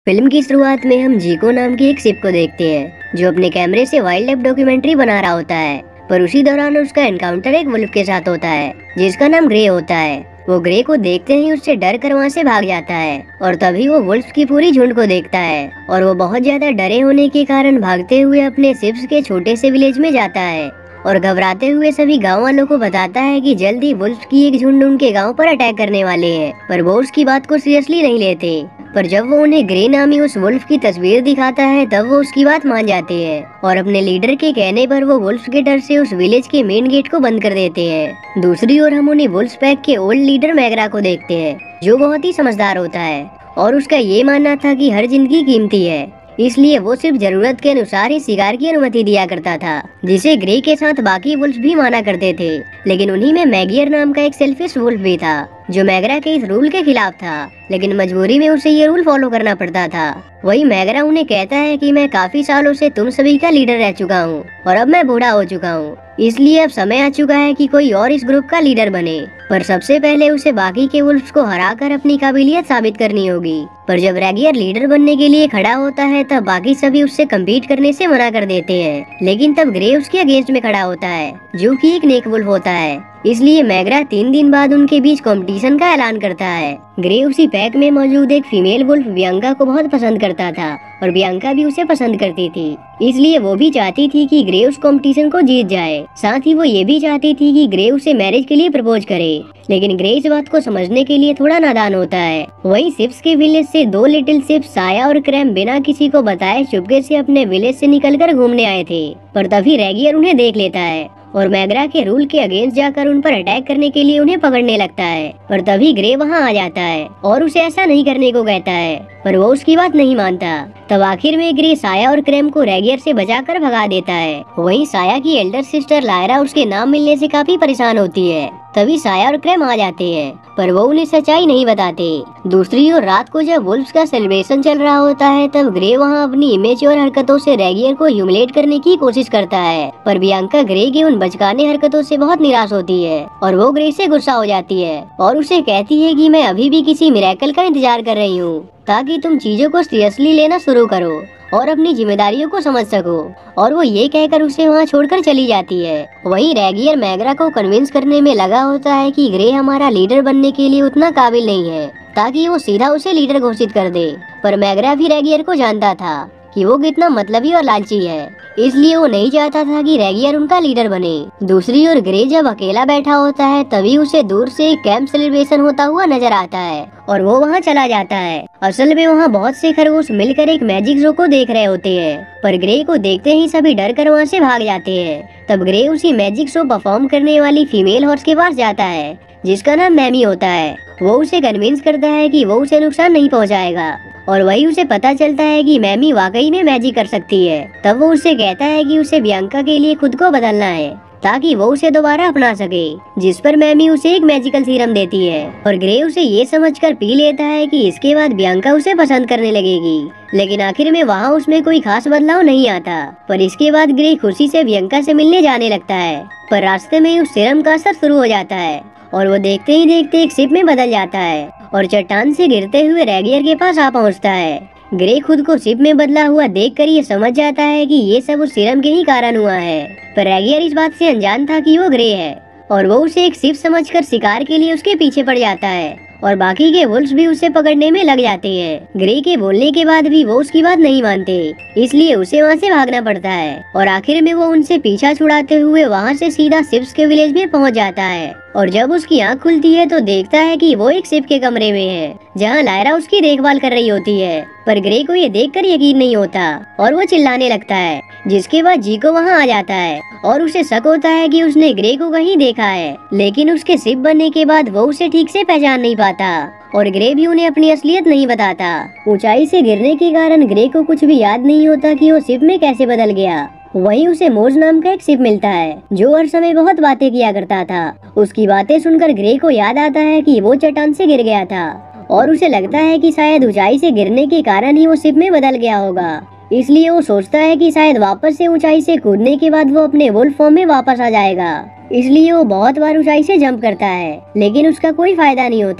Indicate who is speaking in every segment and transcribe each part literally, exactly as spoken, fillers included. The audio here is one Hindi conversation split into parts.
Speaker 1: फिल्म की शुरुआत में हम जीको नाम की एक शिप को देखते हैं जो अपने कैमरे से वाइल्ड लाइफ डॉक्यूमेंट्री बना रहा होता है। पर उसी दौरान उसका एनकाउंटर एक वुल्फ के साथ होता है जिसका नाम ग्रे होता है। वो ग्रे को देखते ही उससे डर कर वहाँ से भाग जाता है और तभी वो वुल्फ की पूरी झुंड को देखता है और वो बहुत ज्यादा डरे होने के कारण भागते हुए अपने शिप्स के छोटे से विलेज में जाता है और घबराते हुए सभी गांव वालों को बताता है कि जल्द ही वुल्फ की एक झुंड उनके गांव पर अटैक करने वाले हैं। पर वो उसकी बात को सीरियसली नहीं लेते। पर जब वो उन्हें ग्रे नामी उस वुल्फ की तस्वीर दिखाता है तब वो उसकी बात मान जाते हैं और अपने लीडर के कहने पर वो वुल्फ के डर से उस विलेज के मेन गेट को बंद कर देते हैं। दूसरी ओर हम उन्हें वुल्फ पैक के ओल्ड लीडर मैगरा को देखते हैं जो बहुत ही समझदार होता है और उसका ये मानना था कि हर जिंदगी कीमती है, इसलिए वो सिर्फ जरूरत के अनुसार ही शिकार की अनुमति दिया करता था, जिसे ग्रे के साथ बाकी वुल्फ भी माना करते थे। लेकिन उन्हीं में मैगियर नाम का एक सेल्फिश वुल्फ भी था जो मैगरा के इस रूल के खिलाफ था, लेकिन मजबूरी में उसे ये रूल फॉलो करना पड़ता था। वही मैगरा उन्हें कहता है कि मैं काफी सालों से तुम सभी का लीडर रह चुका हूँ और अब मैं बूढ़ा हो चुका हूँ, इसलिए अब समय आ चुका है कि कोई और इस ग्रुप का लीडर बने। पर सबसे पहले उसे बाकी के वुल्फ्स को हराकर अपनी काबिलियत साबित करनी होगी। पर जब रेगियर लीडर बनने के लिए खड़ा होता है तब बाकी सभी उससे कम्पीट करने से मना कर देते हैं। लेकिन तब ग्रे उसके अगेंस्ट में खड़ा होता है जो कि एक नेक वुल्फ होता है, इसलिए मैगरा तीन दिन बाद उनके बीच कंपटीशन का ऐलान करता है। ग्रे उसी पैक में मौजूद एक फीमेल वुल्फ बियांका को बहुत पसंद करता था और बियांका भी उसे पसंद करती थी, इसलिए वो भी चाहती थी कि ग्रे उस कंपटीशन को जीत जाए। साथ ही वो ये भी चाहती थी कि ग्रे उसे मैरिज के लिए प्रपोज करे, लेकिन ग्रे इस बात को समझने के लिए थोड़ा नादान होता है। वहीं शिप्स के विलेज से दो लिटिल शिप्स साया और क्रैम बिना किसी को बताए चुपके से अपने विलेज से निकलकर घूमने आए थे। पर तभी रेगियर उन्हें देख लेता है और मैगरा के रूल के अगेंस्ट जाकर उन पर अटैक करने के लिए उन्हें पकड़ने लगता है। पर तभी ग्रे वहां आ जाता है और उसे ऐसा नहीं करने को कहता है, पर वो उसकी बात नहीं मानता। तब आखिर में ग्रे साया और क्रैम को रेगियर से बचाकर भगा देता है। वहीं साया की एल्डर सिस्टर लायरा उसके नाम मिलने से काफी परेशान होती है। तभी साया और क्रैम आ जाते हैं पर वो उन्हें सच्चाई नहीं बताते। दूसरी ओर रात को जब वुल्फ्स का सेलिब्रेशन चल रहा होता है तब ग्रे वहां अपनी इमेच्योर हरकतों से रेगियर को ह्यूमिलेट करने की कोशिश करता है। पर बियांका ग्रे की उन बचकाने हरकतों से बहुत निराश होती है और वो ग्रे से गुस्सा हो जाती है और उसे कहती है कि मैं अभी भी किसी मिरेकल का इंतजार कर रही हूँ ताकि तुम चीजों को सीरियसली लेना शुरू करो और अपनी जिम्मेदारियों को समझ सको। और वो ये कहकर उसे वहाँ छोड़कर चली जाती है। वहीं रेगियर मैगरा को कन्विंस करने में लगा होता है कि ग्रे हमारा लीडर बनने के लिए उतना काबिल नहीं है ताकि वो सीधा उसे लीडर घोषित कर दे। पर मैगरा भी रेगियर को जानता था कि वो कितना मतलबी और लालची है, इसलिए वो नहीं चाहता था कि रेगियर उनका लीडर बने। दूसरी ओर ग्रे जब अकेला बैठा होता है तभी उसे दूर से एक कैंप सेलिब्रेशन होता हुआ नजर आता है और वो वहाँ चला जाता है। असल में वहाँ बहुत से खरगोश मिलकर एक मैजिक शो को देख रहे होते हैं, पर ग्रे को देखते ही सभी डर कर वहाँ से भाग जाते हैं। तब ग्रे उसी मैजिक शो परफॉर्म करने वाली फीमेल हॉर्स के पास जाता है जिसका नाम मैमी होता है। वो उसे कन्विंस करता है कि वो उसे नुकसान नहीं पहुँचाएगा और वही उसे पता चलता है कि मैमी वाकई में मैजिक कर सकती है। तब वो उससे कहता है कि उसे बियांका के लिए खुद को बदलना है ताकि वो उसे दोबारा अपना सके, जिस पर मैमी उसे एक मैजिकल सीरम देती है और ग्रे उसे ये समझकर पी लेता है कि इसके बाद बियांका उसे पसंद करने लगेगी। लेकिन आखिर में वहाँ उसमें कोई खास बदलाव नहीं आता। पर इसके बाद ग्रे खुशी से बियांका से मिलने जाने लगता है, पर रास्ते में उस सीरम का असर शुरू हो जाता है और वो देखते ही देखते एक शिप में बदल जाता है और चट्टान से गिरते हुए रेगियर के पास आ पहुंचता है। ग्रे खुद को शिप में बदला हुआ देखकर ये समझ जाता है कि ये सब उस सीरम के ही कारण हुआ है। पर रेगियर इस बात से अनजान था कि वो ग्रे है और वो उसे एक शिप समझकर शिकार के लिए उसके पीछे पड़ जाता है और बाकी के वुल्फ्स भी उसे पकड़ने में लग जाते हैं। ग्रे के बोलने के बाद भी वो उसकी बात नहीं मानते, इसलिए उसे वहाँ से भागना पड़ता है और आखिर में वो उनसे पीछा छुड़ाते हुए वहाँ से सीधा शिप्स के विलेज में पहुँच जाता है। और जब उसकी आँख खुलती है तो देखता है कि वो एक शिप के कमरे में है जहाँ लायरा उसकी देखभाल कर रही होती है। पर ग्रे को ये देखकर यकीन नहीं होता और वो चिल्लाने लगता है, जिसके बाद जीको वहाँ आ जाता है और उसे शक होता है कि उसने ग्रे को कहीं देखा है, लेकिन उसके शिप बनने के बाद वो उसे ठीक से पहचान नहीं पाता और ग्रे भी उन्हें अपनी असलियत नहीं बताता। ऊंचाई से गिरने के कारण ग्रे को कुछ भी याद नहीं होता कि वो शिप में कैसे बदल गया। वहीं उसे मोज नाम का एक शिप मिलता है जो हर समय बहुत बातें किया करता था। उसकी बातें सुनकर ग्रे को याद आता है कि वो चट्टान से गिर गया था और उसे लगता है कि शायद ऊंचाई से गिरने के कारण ही वो शिप में बदल गया होगा, इसलिए वो सोचता है कि शायद वापस से ऊंचाई से कूदने के बाद वो अपने वुल्फ फॉर्म में वापस आ जाएगा। इसलिए वो बहुत बार ऊंचाई से जंप करता है, लेकिन उसका कोई फायदा नहीं होता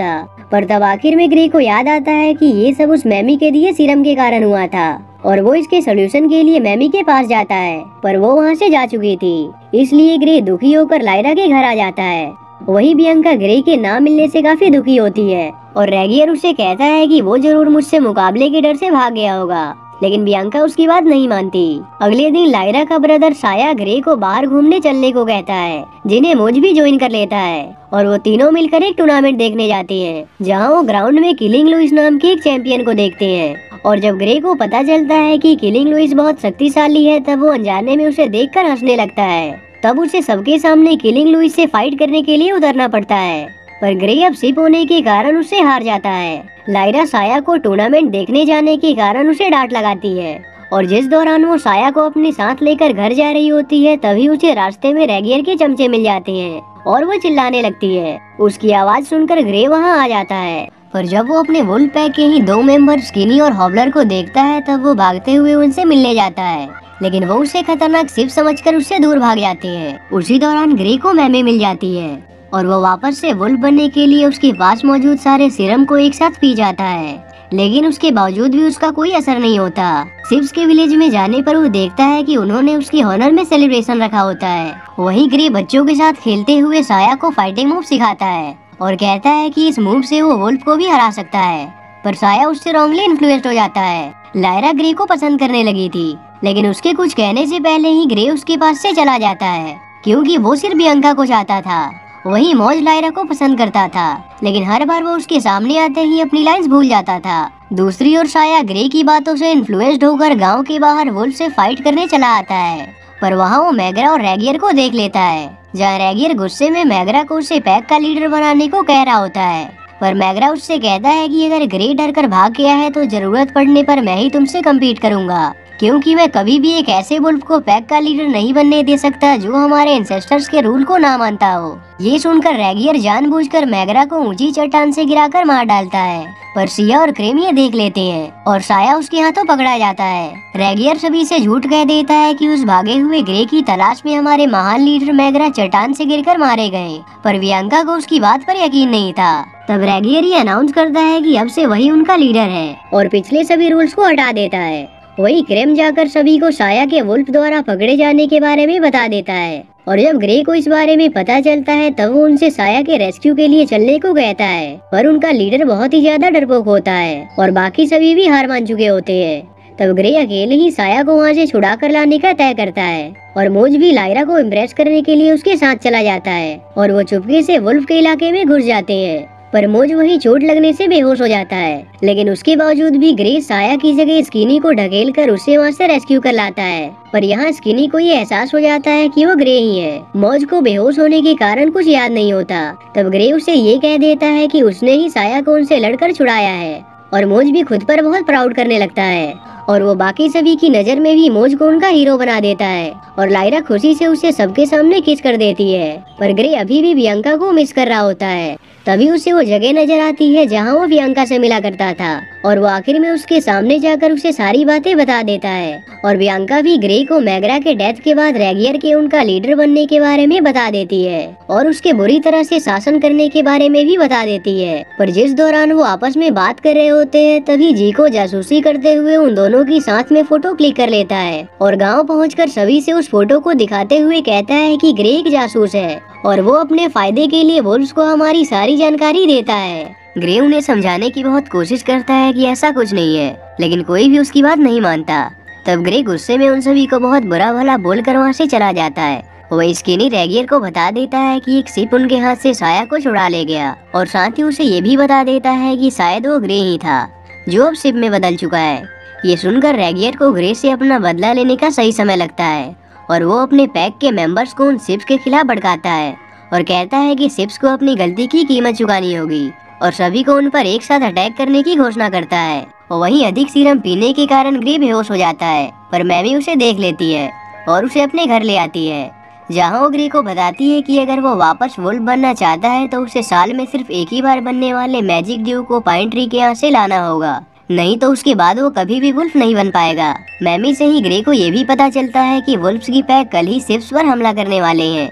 Speaker 1: पर तब आखिर में ग्रे को याद आता है कि ये सब उस मैमी के दिए सीरम के कारण हुआ था और वो इसके सोल्यूशन के लिए मैमी के पास जाता है, पर वो वहाँ से जा चुकी थी। इसलिए ग्रे दुखी होकर लायरा के घर आ जाता है। वही बियांका ग्रे के ना मिलने से काफी दुखी होती है और रेगियर उसे कहता है कि वो जरूर मुझसे मुकाबले के डर से भाग गया होगा, लेकिन बियांका उसकी बात नहीं मानती। अगले दिन लायरा का ब्रदर साया ग्रे को बाहर घूमने चलने को कहता है, जिन्हें मोज भी ज्वाइन कर लेता है और वो तीनों मिलकर एक टूर्नामेंट देखने जाते हैं, जहां वो ग्राउंड में किलिंग लुइस नाम के एक चैंपियन को देखते हैं। और जब ग्रे को पता चलता है कि किलिंग लुइस बहुत शक्तिशाली है, तब वो अनजाने में उसे देखकर हंसने लगता है। तब उसे सबके सामने किलिंग लुइस से फाइट करने के लिए उतरना पड़ता है, पर ग्रे अब सिप होने के कारण उससे हार जाता है। लायरा साया को टूर्नामेंट देखने जाने के कारण उसे डांट लगाती है और जिस दौरान वो साया को अपने साथ लेकर घर जा रही होती है, तभी उसे रास्ते में रेगियर के चमचे मिल जाते हैं और वो चिल्लाने लगती है। उसकी आवाज सुनकर ग्रे वहाँ आ जाता है, पर जब वो अपने वुल्फ पैक के ही दो मेंबर स्किनी और हॉबलर को देखता है, तब वो भागते हुए उनसे मिलने जाता है, लेकिन वो उसे खतरनाक सिप समझकर उससे दूर भाग जाते हैं। उसी दौरान ग्रे को मैमी मिल जाती है और वो वापस से वुल्फ बनने के लिए उसके पास मौजूद सारे सीरम को एक साथ पी जाता है, लेकिन उसके बावजूद भी उसका कोई असर नहीं होता। सिप्स के विलेज में जाने पर वो देखता है कि उन्होंने उसके ऑनर में सेलिब्रेशन रखा होता है। वहीं ग्रे बच्चों के साथ खेलते हुए साया को फाइटिंग मूव सिखाता है और कहता है कि इस मूव से वो वुल्फ को भी हरा सकता है, पर साया उससे रॉन्गली इन्फ्लुएंस्ड हो जाता है। लायरा ग्रे को पसंद करने लगी थी, लेकिन उसके कुछ कहने से पहले ही ग्रे उसके पास से चला जाता है, क्योंकि वो सिर्फ बियांका को चाहता था। वहीं मौज लायरा को पसंद करता था, लेकिन हर बार वो उसके सामने आते ही अपनी लाइंस भूल जाता था। दूसरी ओर साया ग्रे की बातों से इन्फ्लुएंस्ड होकर गांव के बाहर वुल्फ से फाइट करने चला आता है, पर वहां वो मैगरा और रेगियर को देख लेता है, जहां रेगियर गुस्से में मैगरा को उसे पैक का लीडर बनाने को कह रहा होता है, पर मैगरा उससे कहता है कि अगर ग्रे डर कर भाग गया है तो जरूरत पड़ने पर मैं ही तुमसे कम्पीट करूंगा, क्योंकि मैं कभी भी एक ऐसे वुल्फ को पैक का लीडर नहीं बनने दे सकता जो हमारे एंसेस्टर्स के रूल को ना मानता हो। ये सुनकर रेगियर जानबूझकर मैगरा को ऊंची चट्टान से गिराकर मार डालता है, पर सिया और क्रेम ये देख लेते हैं और साया उसके हाथों पकड़ा जाता है। रेगियर सभी से झूठ कह देता है कि उस भागे हुए ग्रे की तलाश में हमारे महान लीडर मैगरा चट्टान से गिरकर मारे गए, पर बियांका को उसकी बात पर यकीन नहीं था। तब रेगियर ये अनाउंस करता है कि अब से वही उनका लीडर है और पिछले सभी रूल्स को हटा देता है। वही क्रेम जाकर सभी को साया के वुल्फ द्वारा पकड़े जाने के बारे में बता देता है और जब ग्रे को इस बारे में पता चलता है, तब वो उनसे साया के रेस्क्यू के लिए चलने को कहता है, पर उनका लीडर बहुत ही ज्यादा डरपोक होता है और बाकी सभी भी हार मान चुके होते हैं। तब ग्रे अकेले ही साया को वहाँ से छुड़ा कर लाने का तय करता है और मोज भी लायरा को इम्प्रेस करने के लिए उसके साथ चला जाता है और वो चुपके से वुल्फ के इलाके में घुस जाते हैं, पर मोज वहीं चोट लगने से बेहोश हो जाता है। लेकिन उसके बावजूद भी ग्रे साया की जगह स्किनी को ढकेल कर उसे वहाँ से रेस्क्यू कर लाता है, पर यहाँ स्किनी को ये एहसास हो जाता है कि वो ग्रे ही है। मौज को बेहोश होने के कारण कुछ याद नहीं होता। तब ग्रे उसे ये कह देता है कि उसने ही साया को उनसे लड़कर छुड़ाया है और मोज भी खुद पर बहुत प्राउड करने लगता है और वो बाकी सभी की नजर में भी मोज को उनका हीरो बना देता है और लायरा खुशी से उसे सबके सामने किस कर देती है, पर ग्रे अभी भी बियांका को मिस कर रहा होता है। तभी उसे वो जगह नजर आती है जहां वो बियांका से मिला करता था और वो आखिर में उसके सामने जाकर उसे सारी बातें बता देता है और बियांका भी ग्रे को मैगरा के डेथ के बाद रेगियर के उनका लीडर बनने के बारे में बता देती है और उसके बुरी तरह से शासन करने के बारे में भी बता देती है। पर जिस दौरान वो आपस में बात कर रहे होते हैं, तभी जी को जासूसी करते हुए उन दोनों की साथ में फोटो क्लिक कर लेता है और गाँव पहुँच सभी से उस फोटो को दिखाते हुए कहता है कि ग्रे एक जासूस है और वो अपने फायदे के लिए वुल्फ्स को हमारी सारी जानकारी देता है। ग्रे उन्हें समझाने की बहुत कोशिश करता है कि ऐसा कुछ नहीं है, लेकिन कोई भी उसकी बात नहीं मानता। तब ग्रे गुस्से में उन सभी को बहुत बुरा भला बोलकर वहाँ से चला जाता है। वो स्किनी रेगियर को बता देता है कि एक सिप उनके हाथ से साया को छुड़ा ले गया और साथ ही उसे ये भी बता देता है कि शायद वो ग्रे ही था जो अब सिप में बदल चुका है। ये सुनकर रेगियर को ग्रे से अपना बदला लेने का सही समय लगता है और वो अपने पैक के मेंबर्स को उन सिप्स के खिलाफ भड़काता है और कहता है कि सिप्स को अपनी गलती की कीमत चुकानी होगी और सभी को उन पर एक साथ अटैक करने की घोषणा करता है। और वहीं अधिक सीरम पीने के कारण ग्रे बेहोश हो जाता है, पर मैमी उसे देख लेती है और उसे अपने घर ले आती है, जहां वो ग्रे को बताती है कि अगर वो वापस वुल्फ बनना चाहता है तो उसे साल में सिर्फ एक ही बार बनने वाले मैजिक ड्यू को पाइन ट्री के यहाँ से लाना होगा, नहीं तो उसके बाद वो कभी भी वुल्फ नहीं बन पाएगा। मैमी से ही ग्रे को ये भी पता चलता है कि वुल्फ्स की पैक कल ही सिप्स पर हमला करने वाले हैं।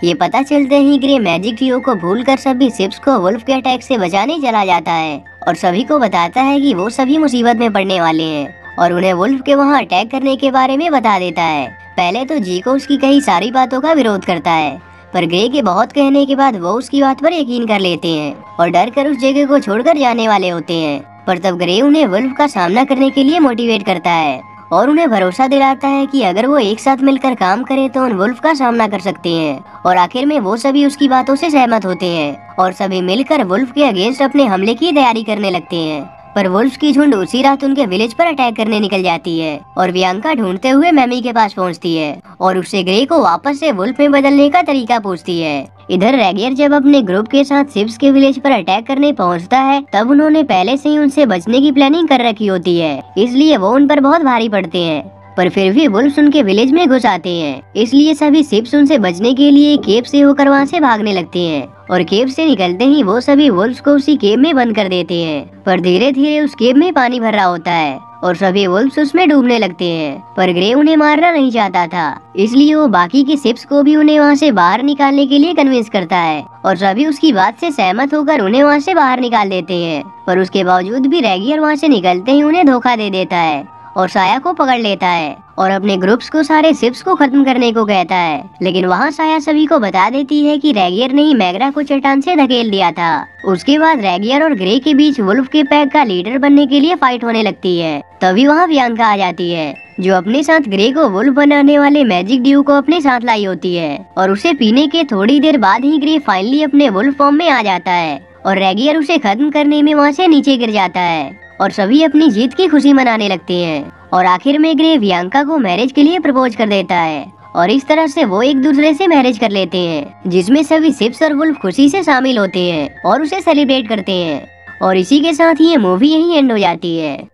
Speaker 1: ये पता चलते ही ग्रे मैजिक ट्रियो को भूलकर सभी शिप्स को वुल्फ के अटैक से बचाने चला जाता है और सभी को बताता है कि वो सभी मुसीबत में पड़ने वाले हैं और उन्हें वुल्फ के वहाँ अटैक करने के बारे में बता देता है। पहले तो जी को उसकी कई सारी बातों का विरोध करता है, पर ग्रे के बहुत कहने के बाद वो उसकी बात पर यकीन कर लेते हैं और डर कर उस जगह को छोड़कर जाने वाले होते हैं। पर तब ग्रे उन्हें वुल्फ का सामना करने के लिए मोटिवेट करता है और उन्हें भरोसा दिलाता है कि अगर वो एक साथ मिलकर काम करें तो उन वुल्फ का सामना कर सकते हैं। और आखिर में वो सभी उसकी बातों से सहमत होते हैं और सभी मिलकर वुल्फ के अगेंस्ट अपने हमले की तैयारी करने लगते हैं। पर वुल्फ की झुंड उसी रात उनके विलेज पर अटैक करने निकल जाती है और बियांका ढूंढते हुए मैमी के पास पहुंचती है और उससे ग्रे को वापस से वुल्फ में बदलने का तरीका पूछती है। इधर रेगियर जब अपने ग्रुप के साथ शिप्स के विलेज पर अटैक करने पहुंचता है तब उन्होंने पहले से ही उनसे बचने की प्लानिंग कर रखी होती है, इसलिए वो उन पर बहुत भारी पड़ते हैं। पर फिर भी वुल्फ्स उनके विलेज में घुस आते हैं, इसलिए सभी शिप्स उनसे बचने के लिए केव से होकर वहाँ से भागने लगते हैं और केव से निकलते ही वो सभी वुल्फ्स को उसी केव में बंद कर देते हैं। पर धीरे धीरे उस केव में पानी भर रहा होता है और सभी वुल्फ्स उसमें डूबने लगते हैं। पर ग्रे उन्हें मारना नहीं चाहता था, इसलिए वो बाकी के शिप्स को भी उन्हें वहाँ से बाहर निकालने के लिए कन्विंस करता है और सभी उसकी बात से सहमत होकर उन्हें वहाँ से बाहर निकाल देते हैं। पर उसके बावजूद भी रेगियर वहाँ से निकलते ही उन्हें धोखा दे देता है और साया को पकड़ लेता है और अपने ग्रुप्स को सारे शिप्स को खत्म करने को कहता है। लेकिन वहाँ साया सभी को बता देती है कि रेगियर ने ही मैग्रा को चट्टान से धकेल दिया था। उसके बाद रेगियर और ग्रे के बीच वुल्फ के पैक का लीडर बनने के लिए फाइट होने लगती है। तभी वहाँ बियांका आ जाती है जो अपने साथ ग्रे को वुल्फ बनाने वाले मैजिक ड्यू को अपने साथ लाई होती है और उसे पीने के थोड़ी देर बाद ही ग्रे फाइनली अपने वुल्फ फॉर्म में आ जाता है और रेगियर उसे खत्म करने में वहाँ से नीचे गिर जाता है और सभी अपनी जीत की खुशी मनाने लगते हैं। और आखिर में ग्रे बियांका को मैरिज के लिए प्रपोज कर देता है और इस तरह से वो एक दूसरे से मैरिज कर लेते हैं, जिसमें सभी शिप्स और वुल्फ खुशी से शामिल होते हैं और उसे सेलिब्रेट करते हैं। और इसी के साथ ये मूवी यहीं एंड हो जाती है।